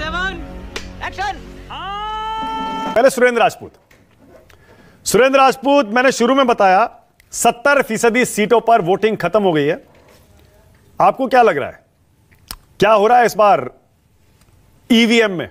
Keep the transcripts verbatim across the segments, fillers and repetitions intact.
Action. पहले सुरेंद्र राजपूत। सुरेंद्र राजपूत, मैंने शुरू में बताया सत्तर फीसदी सीटों पर वोटिंग खत्म हो गई है। आपको क्या लग रहा है, क्या हो रहा है इस बार ईवीएम में?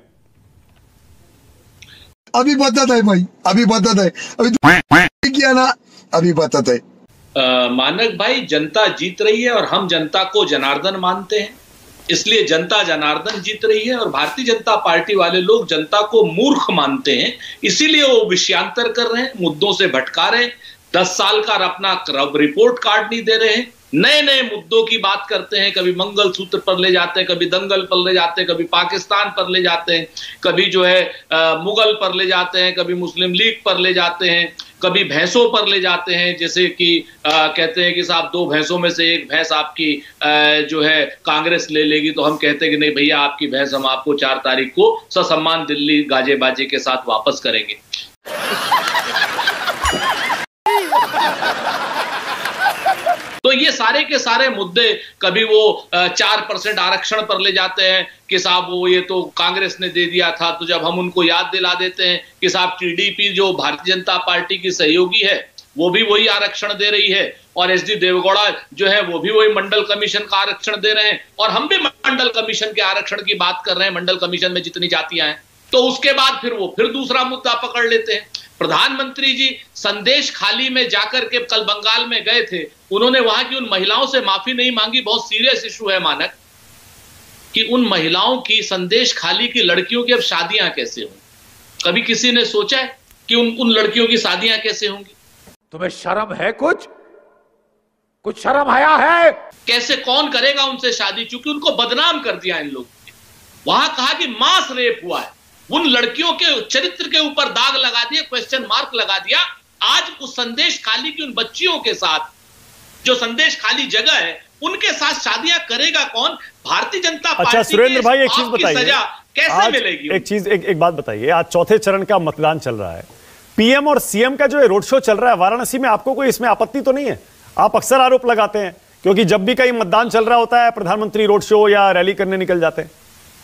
अभी बताता है भाई, अभी बताता है, अभी किया ना, अभी बताता है। आ, मानक भाई, जनता जीत रही है और हम जनता को जनार्दन मानते हैं, इसलिए जनता जनार्दन जीत रही है। और भारतीय जनता पार्टी वाले लोग जनता को मूर्ख मानते हैं, इसीलिए वो विषयांतर कर रहे हैं, मुद्दों से भटका रहे हैं, दस साल का अपना रिपोर्ट कार्ड नहीं दे रहे हैं, नए नए मुद्दों की बात करते हैं, कभी मंगलसूत्र पर ले जाते हैं, कभी दंगल पर ले जाते हैं, कभी पाकिस्तान पर ले जाते हैं, कभी जो है आ, मुगल पर ले जाते हैं, कभी मुस्लिम लीग पर ले जाते हैं, कभी भैंसों पर ले जाते हैं, जैसे कि आ, कहते हैं कि साहब दो भैंसों में से एक भैंस आपकी आ, जो है कांग्रेस ले लेगी, तो हम कहते हैं कि नहीं भैया, आपकी भैंस हम आपको चार तारीख को ससम्मान दिल्ली गाजे बाजे के साथ वापस करेंगे। तो ये सारे के सारे मुद्दे, कभी वो चार परसेंट आरक्षण पर ले जाते हैं कि साहब वो ये तो कांग्रेस ने दे दिया था, तो जब हम उनको याद दिला देते हैं कि साहब टीडीपी जो भारतीय जनता पार्टी की सहयोगी है वो भी वही आरक्षण दे रही है, और एस डी देवगौड़ा जो है वो भी वही मंडल कमीशन का आरक्षण दे रहे हैं, और हम भी मंडल कमीशन के आरक्षण की बात कर रहे हैं, मंडल कमीशन में जितनी जातियां हैं। तो उसके बाद फिर वो फिर दूसरा मुद्दा पकड़ लेते हैं। प्रधानमंत्री जी संदेश खाली में जाकर के कल बंगाल में गए थे, उन्होंने वहां की उन महिलाओं से माफी नहीं मांगी। बहुत सीरियस इशू है मानक, कि उन महिलाओं की, संदेश खाली की लड़कियों की अब शादियां कैसे होंगी? कभी किसी ने सोचा है कि उन उन लड़कियों की शादियां कैसे होंगी? तुम्हें शर्म है? कुछ कुछ शर्म आया है? कैसे, कौन करेगा उनसे शादी? चूंकि उनको बदनाम कर दिया इन लोगों ने। वहां कहा कि मास रेप हुआ है, उन लड़कियों के चरित्र के ऊपर दाग लगा दिया, क्वेश्चन मार्क लगा दिया। आज उस संदेश खाली की उन बच्चियों के साथ, जो संदेश खाली जगह है, उनके साथ शादियां करेगा कौन? भारतीय जनता पार्टी। अच्छा सुरेंद्र भाई, एक चीज बताइए, सजा कैसे मिलेगी? एक चीज एक, एक बात बताइए, आज चौथे चरण का मतदान चल रहा है, पीएम और सीएम का जो रोड शो चल रहा है वाराणसी में, आपको कोई इसमें आपत्ति तो नहीं है? आप अक्सर आरोप लगाते हैं, क्योंकि जब भी कहीं मतदान चल रहा होता है प्रधानमंत्री रोड शो या रैली करने निकल जाते हैं।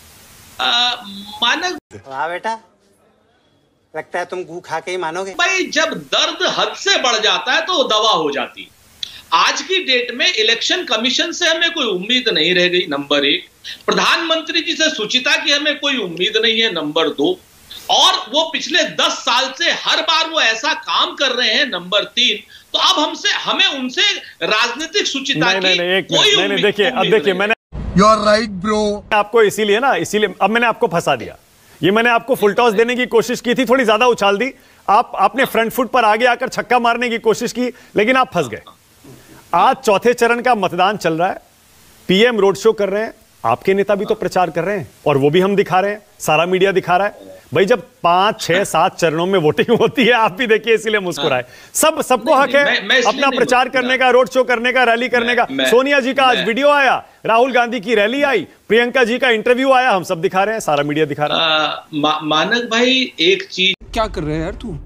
मानक, वाह बेटा, लगता है तुम गू खा के ही मानोगे। भाई जब दर्द हद से बढ़ जाता है तो वो दवा हो जाती है। आज की डेट में इलेक्शन कमीशन से हमें कोई उम्मीद नहीं रह गई, नंबर एक। प्रधानमंत्री जी से सुचिता की हमें कोई उम्मीद नहीं है, नंबर दो। और वो पिछले दस साल से हर बार वो ऐसा काम कर रहे हैं, नंबर तीन। तो अब हमसे हमें उनसे राजनीतिक सुचिता की कोई उम्मीद। देखिए अब देखिए, मैंने यू आर राइट ब्रो, आपको इसीलिए ना इसीलिए अब मैंने आपको फंसा दिया। ये मैंने आपको फुल टॉस देने की कोशिश की थी, थोड़ी ज्यादा उछाल दी आप, आपने फ्रंट फुट पर आगे आकर छक्का मारने की कोशिश की, लेकिन आप फंस गए। आज चौथे चरण का मतदान चल रहा है, पीएम रोड शो कर रहे हैं, आपके नेता भी तो प्रचार कर रहे हैं, और वो भी हम दिखा रहे हैं, सारा मीडिया दिखा रहा है। भाई जब पांच छह सात चरणों में वोटिंग होती है, आप भी देखिए, इसीलिए मुस्कुराए। सब सबको हक है मैं, मैं अपना प्रचार करने का, रोड शो करने का, रैली करने का। सोनिया जी का आज वीडियो आया, राहुल गांधी की रैली आई, प्रियंका जी का इंटरव्यू आया, हम सब दिखा रहे हैं, सारा मीडिया दिखा रहा है। मा, मानक भाई, एक चीज क्या कर रहे हैं यार तू?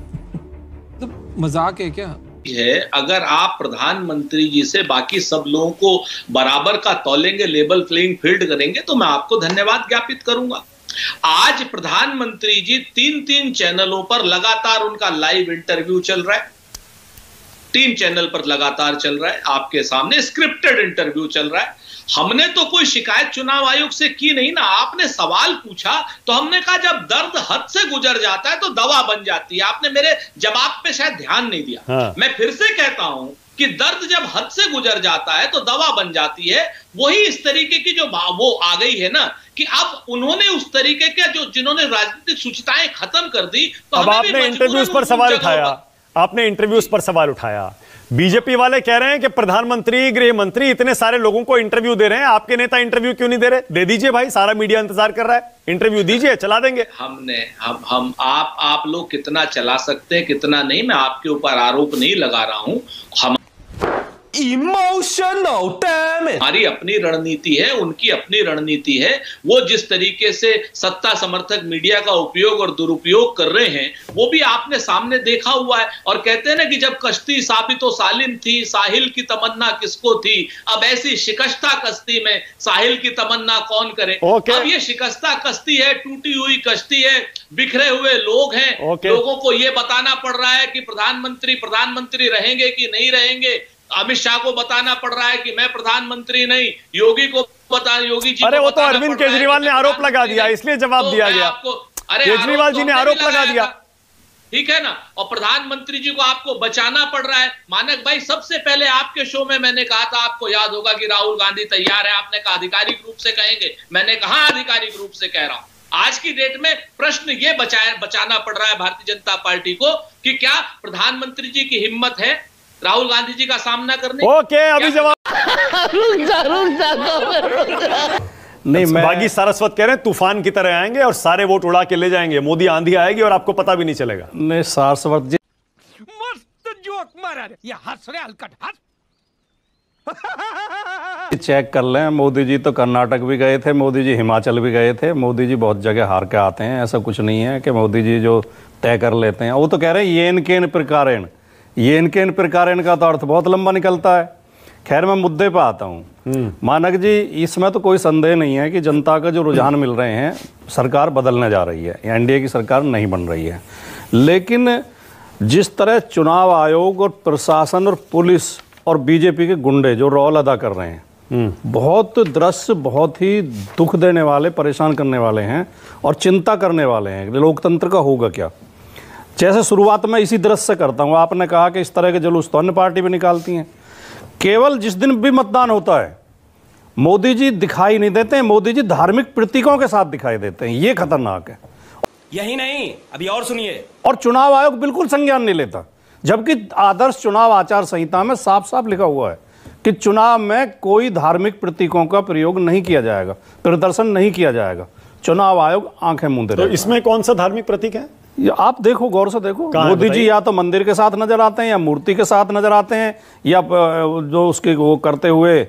तो मजाक है क्या है? अगर आप प्रधानमंत्री जी से बाकी सब लोगों को बराबर का तौलेंगे, लेवल प्लेइंग फील्ड करेंगे, तो मैं आपको धन्यवाद ज्ञापित करूंगा। आज प्रधानमंत्री जी तीन तीन चैनलों पर लगातार उनका लाइव इंटरव्यू चल रहा है, तीन चैनल पर लगातार चल रहा है, आपके सामने स्क्रिप्टेड इंटरव्यू चल रहा है। हमने तो कोई शिकायत चुनाव आयोग से की नहीं ना, आपने सवाल पूछा तो हमने कहा जब दर्द हद से गुजर जाता है तो दवा बन जाती है। आपने मेरे जवाब पे शायद ध्यान नहीं दिया। हाँ। मैं फिर से कहता हूं कि दर्द जब हद से गुजर जाता है तो दवा बन जाती है। वही इस तरीके की जो वो आ गई है ना, कि अब उन्होंने उस तरीके के जो जिन्होंने राजनीतिक सूचिताएं खत्म कर दी, तो अब आपने इंटरव्यूज पर सवाल उठाया, आपने इंटरव्यूज पर सवाल उठाया। बीजेपी वाले कह रहे हैं कि प्रधानमंत्री, गृह मंत्री इतने सारे लोगों को इंटरव्यू दे रहे हैं, आपके नेता इंटरव्यू क्यों नहीं दे रहे? दे दीजिए भाई, सारा मीडिया इंतजार कर रहा है, इंटरव्यू दीजिए, चला देंगे। हमने हम हम आप आप लोग कितना चला सकते हैं कितना नहीं, मैं आपके ऊपर आरोप नहीं लगा रहा हूं। हम Emotional, damn it! हमारी अपनी रणनीति है, उनकी अपनी रणनीति है। वो जिस तरीके से सत्ता समर्थक मीडिया का उपयोग और दुरुपयोग कर रहे हैं, वो भी आपने सामने देखा हुआ है। और कहते हैं ना कि जब कश्ती साबितो सालिम थी, साहिल की तमन्ना किसको थी, अब ऐसी शिकस्ता कश्ती में साहिल की तमन्ना कौन करे। okay. अब ये शिकस्ता कश्ती है, टूटी हुई कश्ती है, बिखरे हुए लोग हैं। okay. लोगों को ये बताना पड़ रहा है कि प्रधानमंत्री प्रधानमंत्री रहेंगे कि नहीं रहेंगे। अमित शाह को बताना पड़ रहा है कि मैं प्रधानमंत्री नहीं, योगी को बता योगी जी अरे को वो तो बताना अरविंद पड़ रहा है केजरीवाल कि ने आरोप लगा दिया, इसलिए जवाब तो दिया मैं गया। आपको, अरे केजरीवाल जी ने तो आरोप हमने भी लगा लगाया दिया। था। ठीक है ना। और प्रधानमंत्री जी को आपको बचाना पड़ रहा है। मानक भाई, सबसे पहले आपके शो में मैंने कहा था, आपको याद होगा कि राहुल गांधी तैयार है। आपने कहा आधिकारिक रूप से कहेंगे, मैंने कहा आधिकारिक रूप से कह रहा हूं। आज की डेट में प्रश्न ये बचाया बचाना पड़ रहा है भारतीय जनता पार्टी को कि क्या प्रधानमंत्री जी की हिम्मत है राहुल गांधी जी का सामना करने। ओके, अभी जवाब नहीं, मैं बागी सारस्वत कह रहे हैं तूफान की तरह आएंगे और सारे वोट उड़ा के ले जाएंगे। मोदी आंधी आएगी और आपको पता भी नहीं चलेगा। नहीं, सारस्वत जी मस्त जोक मारा रे, ये हंस रहे हलकट हंस। चेक कर लें, मोदी जी तो कर्नाटक भी गए थे, मोदी जी हिमाचल भी गए थे, मोदी जी बहुत जगह हार के आते हैं। ऐसा कुछ नहीं है कि मोदी जी जो तय कर लेते हैं। वो तो कह रहे हैं येन केन प्रकारेण, येन केन प्रकारेण का तो अर्थ बहुत लंबा निकलता है। खैर, मैं मुद्दे पर आता हूँ। मानक जी, इसमें तो कोई संदेह नहीं है कि जनता का जो रुझान मिल रहे हैं, सरकार बदलने जा रही है, एनडीए की सरकार नहीं बन रही है। लेकिन जिस तरह चुनाव आयोग और प्रशासन और पुलिस और बीजेपी के गुंडे जो रोल अदा कर रहे हैं, बहुत दृश्य बहुत ही दुख देने वाले, परेशान करने वाले हैं और चिंता करने वाले हैं। लोकतंत्र का होगा क्या। जैसे शुरुआत में इसी दृश्य से करता हूँ। आपने कहा कि इस तरह के जुलूस तो अन्य पार्टी भी निकालती हैं। केवल जिस दिन भी मतदान होता है, मोदी जी दिखाई नहीं देते हैं। मोदी जी धार्मिक प्रतीकों के साथ दिखाई देते हैं। ये खतरनाक है। यही नहीं, अभी और सुनिए। और चुनाव आयोग बिल्कुल संज्ञान नहीं लेता, जबकि आदर्श चुनाव आचार संहिता में साफ साफ लिखा हुआ है कि चुनाव में कोई धार्मिक प्रतीकों का प्रयोग नहीं किया जाएगा, प्रदर्शन नहीं किया जाएगा। चुनाव आयोग आंखें मूंदे तो रहेगा। इसमें कौन सा धार्मिक प्रतीक है? ये आप देखो, गौर से देखो। कहाँ है मोदी जी बताइए? या तो मंदिर के साथ नजर आते हैं, या मूर्ति के साथ नजर आते हैं, या जो उसके वो करते हुए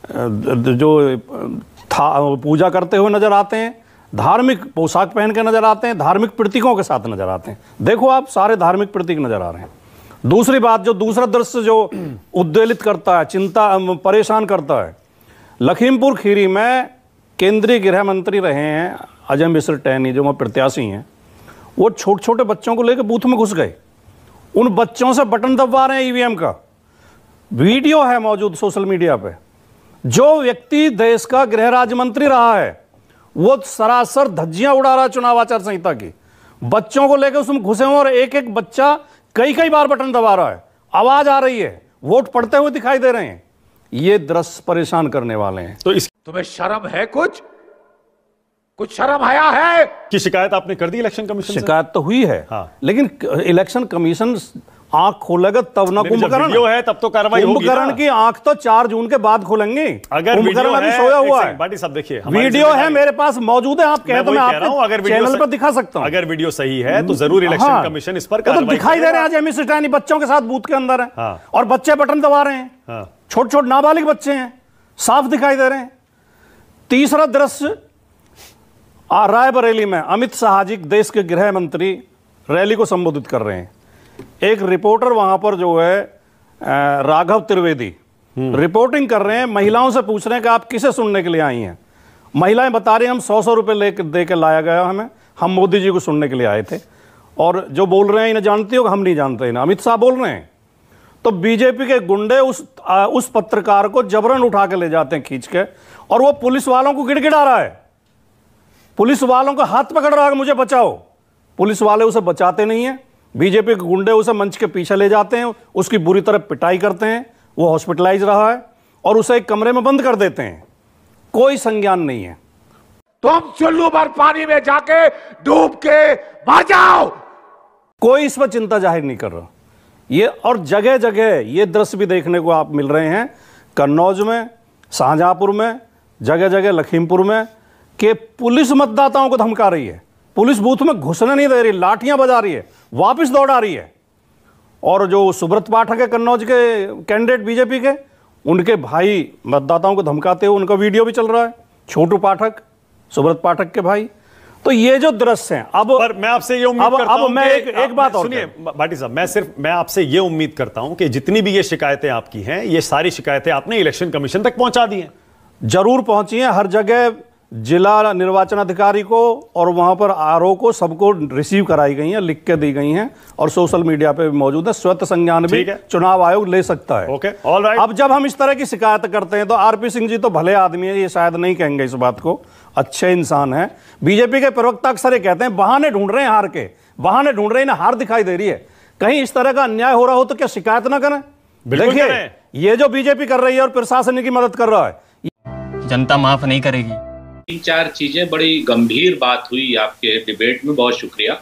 जो था पूजा करते हुए नजर आते हैं, धार्मिक पोशाक पहन के नजर आते हैं, धार्मिक प्रतीकों के साथ नजर आते हैं। देखो आप, सारे धार्मिक प्रतीक नजर आ रहे हैं। दूसरी बात, जो दूसरा दृश्य जो उद्वेलित करता है, चिंता परेशान करता है, लखीमपुर खीरी में केंद्रीय गृह मंत्री रहे हैं अजय मिश्र टहनी, जो वहाँ प्रत्याशी हैं, वो छोटे छोटे बच्चों को लेकर बूथ में घुस गए। उन बच्चों से बटन दबवा रहे हैं ईवीएम का। वीडियो है मौजूद सोशल मीडिया पे। जो व्यक्ति देश का गृह राज्य मंत्री रहा है, वो सरासर धज्जियां उड़ा रहा है चुनाव आचार संहिता की। बच्चों को लेकर उसमें घुसे हुए और एक एक बच्चा कई कई बार बटन दबा रहा है। आवाज आ रही है, वोट पड़ते हुए दिखाई दे रहे हैं। ये दृश्य परेशान करने वाले हैं। तो इसकी तुम्हें शर्म है कुछ कुछ शर्म आया है? शिकायत आपने कर दी इलेक्शन कमीशन से? शिकायत तो हुई है, हाँ। लेकिन इलेक्शन कमीशन आंख खोलेगा तब ना कुंभकर्ण। वीडियो है तब तो कार्रवाई होगी। कुंभकर्ण की आंख तो चार जून के बाद खुलेंगे। अगर कुंभकर्ण अभी है, सोया हुआ है। बाटी साहब देखिए, वीडियो है मेरे पास मौजूद है। आप कहे तो मैं आपके चैनल पर दिखा सकता हूं। अगर वीडियो सही है तो जरूर इलेक्शन हाँ। कमीशन इस पर तो कार्रवाई दिखाई दे रहे हैं। आज एम एस स्टैनी बच्चों के साथ बूथ के अंदर है, हाँ। और बच्चे बटन दबा रहे हैं। हाँ। छोटे छोटे नाबालिग बच्चे हैं, साफ दिखाई दे रहे हैं। तीसरा दृश्य, रायबरेली में अमित शाह जी, देश के गृह मंत्री, रैली को संबोधित कर रहे हैं। एक रिपोर्टर वहां पर जो है राघव त्रिवेदी रिपोर्टिंग कर रहे हैं। महिलाओं से पूछ रहे हैं कि आप किसे सुनने के लिए आई हैं। महिलाएं बता रही हैं, हम सौ सौ रुपए लेकर दे के लाया गया हमें, हम मोदी जी को सुनने के लिए आए थे। और जो बोल रहे हैं, इन्हें जानती हो? हम नहीं जानते इन्हें, अमित शाह बोल रहे हैं। तो बीजेपी के गुंडे उस आ, उस पत्रकार को जबरन उठा के ले जाते हैं खींच के, और वो पुलिस वालों को गिड़गिड़ा रहा है। पुलिस वालों का हाथ पकड़ रहा है, मुझे बचाओ। पुलिस वाले उसे बचाते नहीं है। बीजेपी के गुंडे उसे मंच के पीछे ले जाते हैं, उसकी बुरी तरह पिटाई करते हैं। वो हॉस्पिटलाइज रहा है और उसे एक कमरे में बंद कर देते हैं। कोई संज्ञान नहीं है। तुम चुल्लू भर पानी में जाके डूब के मर जाओ। कोई इस पर चिंता जाहिर नहीं कर रहा। ये और जगह जगह ये दृश्य भी देखने को आप मिल रहे हैं, कन्नौज में, शाहजहांपुर में, जगह जगह लखीमपुर में, कि पुलिस मतदाताओं को धमका रही है। पुलिस बूथ में घुसने नहीं दे रही, लाठियां बजा रही है, वापस दौड़ा रही है। और जो सुब्रत पाठक है कन्नौज के कैंडिडेट बीजेपी के, उनके भाई मतदाताओं को धमकाते हुए उनका वीडियो भी चल रहा है, छोटू पाठक, सुब्रत पाठक के भाई। तो ये जो दृश्य हैं, अब पर मैं आपसे ये उम्मीद अब, करता अब हूं मैं कि एक, एक बात और सुनिए भाटी साहब, मैं सिर्फ मैं आपसे ये उम्मीद करता हूं कि जितनी भी ये शिकायतें आपकी हैं, ये सारी शिकायतें आपने इलेक्शन कमीशन तक पहुंचा दी हैं। जरूर पहुंची हैं, हर जगह जिला निर्वाचन अधिकारी को और वहां पर आरओ को सबको रिसीव कराई गई हैं, लिख के दी गई हैं और सोशल मीडिया पे भी मौजूद है। स्वतः संज्ञान भी चुनाव आयोग ले सकता है। Okay, all right. अब जब हम इस तरह की शिकायत करते हैं तो आरपी सिंह जी तो भले आदमी है, ये शायद नहीं कहेंगे इस बात को, अच्छे इंसान है। बीजेपी के प्रवक्ता अक्सर ये कहते हैं बहाने ढूंढ रहे हैं हार के, बहाने ढूंढ रहे हैं, हार दिखाई दे रही है। कहीं इस तरह का अन्याय हो रहा हो तो क्या शिकायत ना करें? देखिए, ये जो बीजेपी कर रही है और प्रशासन इनकी मदद कर रहा है, जनता माफ नहीं करेगी। तीन चार चीजें, बड़ी गंभीर बात हुई आपके डिबेट में, बहुत शुक्रिया।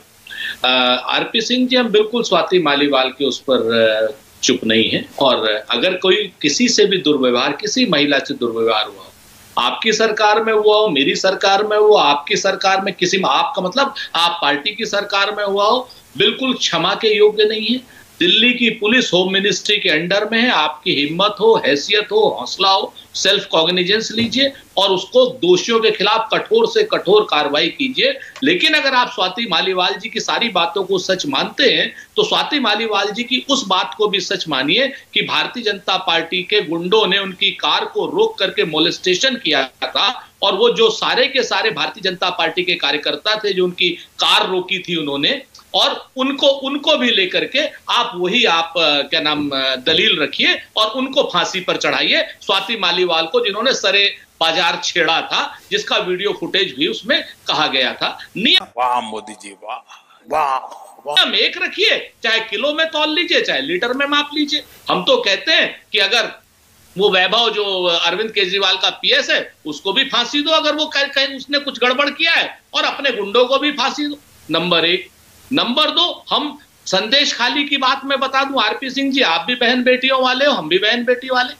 आरपी सिंह जी, हम बिल्कुल स्वाति मालीवाल के उस पर चुप नहीं है, और अगर कोई किसी से भी दुर्व्यवहार, किसी महिला से दुर्व्यवहार हुआ हो, आपकी सरकार में हुआ हो, मेरी सरकार में हुआ, आपकी सरकार में, किसी में, आपका मतलब आप पार्टी की सरकार में हुआ हो, बिल्कुल क्षमा के योग्य नहीं है। दिल्ली की पुलिस होम मिनिस्ट्री के अंडर में है, आपकी हिम्मत हो, हैसियत हो, हौसला हो, सेल्फ कॉग्निजेंस लीजिए और उसको दोषियों के खिलाफ कठोर से कठोर कार्रवाई कीजिए। लेकिन अगर आप स्वाति मालीवाल जी की सारी बातों को सच मानते हैं तो स्वाति मालीवाल जी की उस बात को भी सच मानिए कि भारतीय जनता पार्टी के गुंडों ने उनकी कार को रोक करके मोलेस्टेशन किया था, और वो जो सारे के सारे भारतीय जनता पार्टी के कार्यकर्ता थे जो उनकी कार रोकी थी उन्होंने, और उनको उनको भी लेकर के आप वही आप क्या नाम दलील रखिए और उनको फांसी पर चढ़ाइए, स्वाति मालीवाल को, जिन्होंने सरे बाजार छेड़ा था, जिसका वीडियो फुटेज भी उसमें कहा गया था। नियम, वाह मोदी जी, वाह वाह वाह। नियम एक रखिए, चाहे किलो में तौल लीजिए, चाहे लीटर में माप लीजिए। हम तो कहते हैं कि अगर वो वैभव जो अरविंद केजरीवाल का पीएस है, उसको भी फांसी दो अगर वो कहीं उसने कुछ गड़बड़ किया है, और अपने गुंडों को भी फांसी दो। नंबर एक। नंबर दो, हम संदेश खाली की बात मैं बता दूं, आरपी सिंह जी, आप भी बहन बेटियों वाले हो, हम भी बहन बेटी वाले।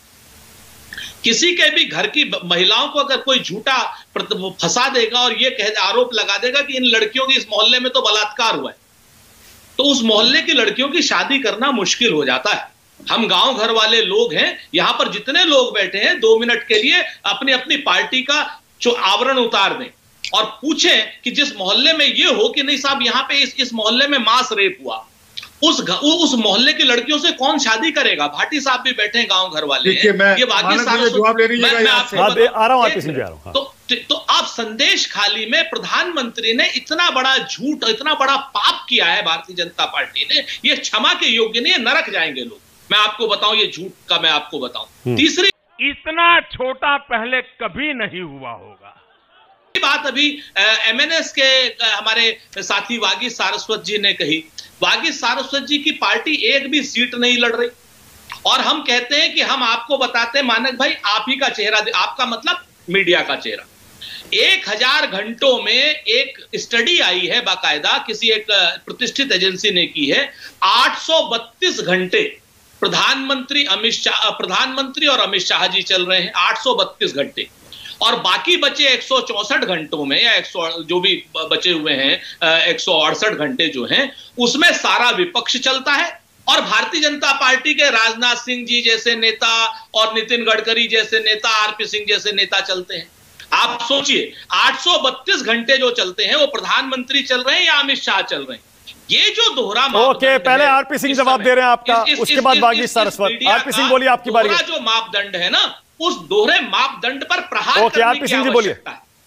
किसी के भी घर की महिलाओं को अगर कोई झूठा फंसा देगा और ये कह आरोप लगा देगा कि इन लड़कियों की इस मोहल्ले में तो बलात्कार हुआ है, तो उस मोहल्ले की लड़कियों की शादी करना मुश्किल हो जाता है। हम गांव घर वाले लोग हैं, यहां पर जितने लोग बैठे हैं, दो मिनट के लिए अपनी अपनी पार्टी का जो आवरण उतार दें और पूछें कि जिस मोहल्ले में ये हो कि नहीं साहब, यहाँ पे इस इस मोहल्ले में मास रेप हुआ, उस उस मोहल्ले की लड़कियों से कौन शादी करेगा? भाटी साहब भी बैठे हैं, गांव घर वाले हैं, ये बाकी सारे जवाब ले लीजिएगा। मैं, मैं आपको आ रहा हूं आरपी सिंह जी, आ रहा हूं। तो तो आप संदेश खाली में प्रधानमंत्री ने इतना बड़ा झूठ, इतना बड़ा पाप किया है भारतीय जनता पार्टी ने, ये क्षमा के योग्य नहीं है, नरक जाएंगे लोग। मैं आपको बताऊं, ये झूठ का मैं आपको बताऊं। तीसरी, इतना छोटा पहले कभी नहीं हुआ होगा। बात अभी एमएनएस के हमारे साथी वागी सारस्वत जी ने कही। वागी सारस्वत जी की पार्टी एक भी सीट नहीं लड़ रही, और हम कहते हैं कि हम आपको बताते हैं मानक भाई, आप ही का चेहरा, आपका मतलब मीडिया का चेहरा। एक हजार घंटों में एक स्टडी आई है, बाकायदा किसी एक प्रतिष्ठित एजेंसी ने की है, आठ सौ बत्तीस घंटे प्रधानमंत्री अमित शाह प्रधानमंत्री और अमित शाह जी चल रहे हैं, आठ सौ बत्तीस घंटे, और बाकी बचे एक सौ चौसठ घंटों में या एक सौ जो भी बचे हुए हैं एक सौ अड़सठ घंटे जो हैं, उसमें सारा विपक्ष चलता है और भारतीय जनता पार्टी के राजनाथ सिंह जी जैसे नेता और नितिन गडकरी जैसे नेता, आरपी सिंह जैसे नेता चलते हैं। आप सोचिए, आठ सौ बत्तीस घंटे जो चलते हैं वो प्रधानमंत्री चल रहे हैं या अमित शाह चल रहे हैं? ये जो दोहरा ओके, पहले आरपी सिंह जवाब दे रहे हैं आपका, उसके बाद बागी सारस्वत। आरपी सिंह बोलिए, आपकी बारी है। जो मापदंड है ना, उस दोहरे मापदंड पर प्रहार ओके, आरपी सिंह जी बोलिए।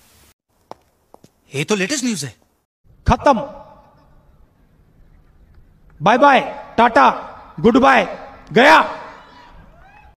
ये तो लेटेस्ट न्यूज है। खत्म, bye bye, tata, goodbye, गया।